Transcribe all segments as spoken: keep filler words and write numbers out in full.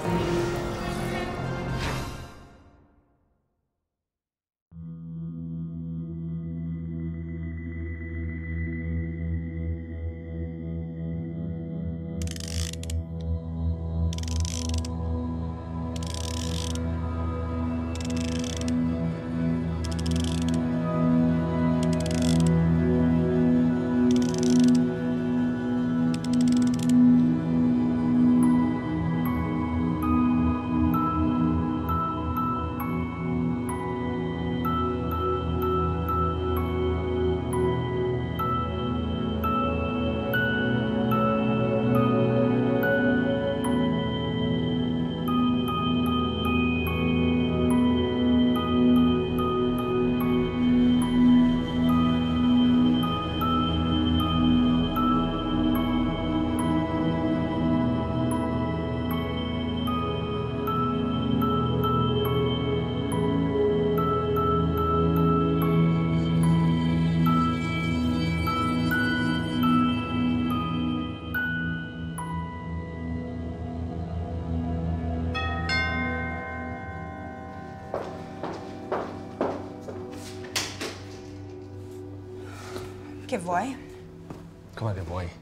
Che vuoi? Come che vuoi?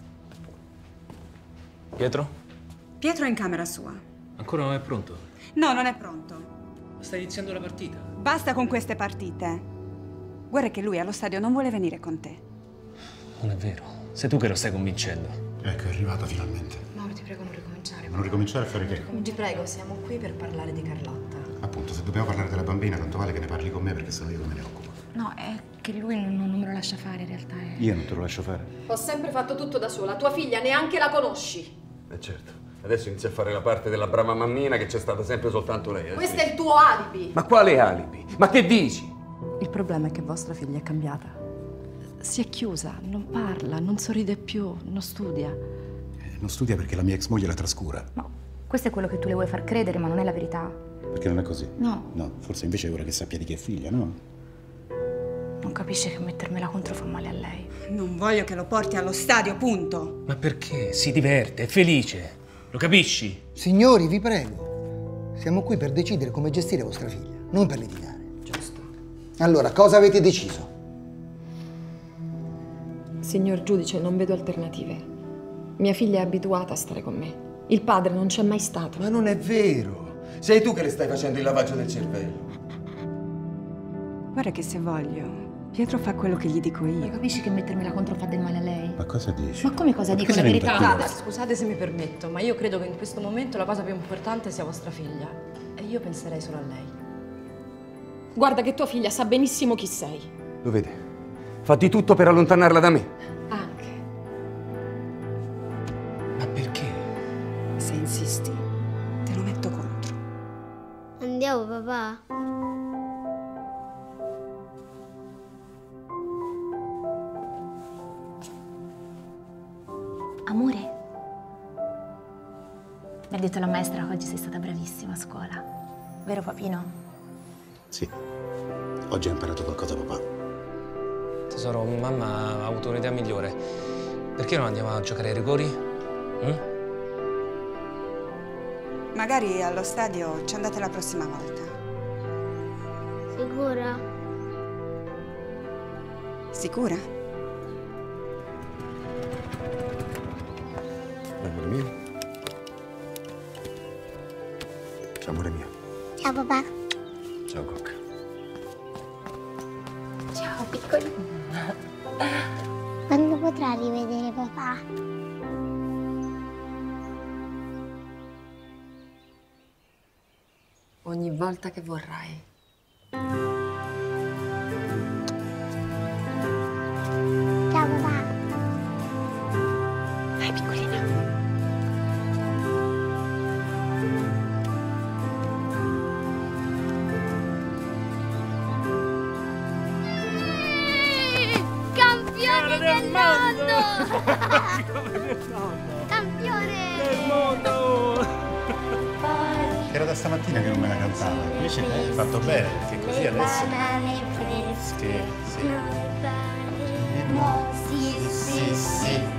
Pietro? Pietro è in camera sua. Ancora non è pronto? No, non è pronto. Sta iniziando la partita. Basta con queste partite. Guarda che lui allo stadio non vuole venire con te. Non è vero. Sei tu che lo stai convincendo. Ecco, è arrivata finalmente. Mauro, ti prego non ricominciare. Non ricominciare a fare che? Ti prego, siamo qui per parlare di Carlotta. Appunto, se dobbiamo parlare della bambina, tanto vale che ne parli con me, perché sennò io me ne occupo. No, è che lui non, non me lo lascia fare in realtà. È... Io non te lo lascio fare. Ho sempre fatto tutto da sola. Tua figlia neanche la conosci. Eh certo. Adesso inizia a fare la parte della brava mammina che c'è stata sempre soltanto lei. Eh? Questo è il tuo alibi. Ma quale alibi? Ma che dici? Il problema è che vostra figlia è cambiata. Si è chiusa, non parla, non sorride più, non studia. Eh, non studia perché la mia ex moglie la trascura. No, questo è quello che tu le vuoi far credere, ma non è la verità. Perché non è così? No. No, forse invece è ora che sappia di chi è figlia, no? Non capisce che mettermela contro fa male a lei. Non voglio che lo porti allo stadio, punto. Ma perché? Si diverte, è felice. Lo capisci? Signori, vi prego. Siamo qui per decidere come gestire vostra figlia, non per litigare. Giusto. Allora, cosa avete deciso? Signor giudice, non vedo alternative. Mia figlia è abituata a stare con me. Il padre non c'è mai stato. Ma non è vero. Sei tu che le stai facendo il lavaggio del cervello. Guarda che se voglio, Pietro fa quello che gli dico Non io. capisci che mettermela contro fa del male a lei? Ma cosa dici? Ma come cosa Ma dico? perché La sei venuta verità. qui? Scusate, scusate se mi permetto, ma io credo che in questo momento la cosa più importante sia vostra figlia. E io penserei solo a lei. Guarda che tua figlia sa benissimo chi sei. Lo vede? Fa di tutto per allontanarla da me. Anche. Ma perché? Se insisti, te lo metto contro. Andiamo, papà? Amore? Mi ha detto la maestra che oggi sei stata bravissima a scuola. Vero papino? Sì. Oggi ho imparato qualcosa, papà. Tesoro, mamma ha avuto un'idea migliore. Perché non andiamo a giocare ai rigori? Mm? Magari allo stadio ci andate la prossima volta. Sicura? Sicura? Amore mio. Ciao, amore mio. Ciao, papà. Ciao, Cocca. Ciao, piccolino. Quando potrà rivedere papà? Ogni volta che vorrai. Ciao, papà. Vai, piccolina. Campione del mondo! Campione del mondo! Era da stamattina che non me la cantava. Invece hai fatto bene, perché così adesso... Sì, sì. Sì, sì, sì.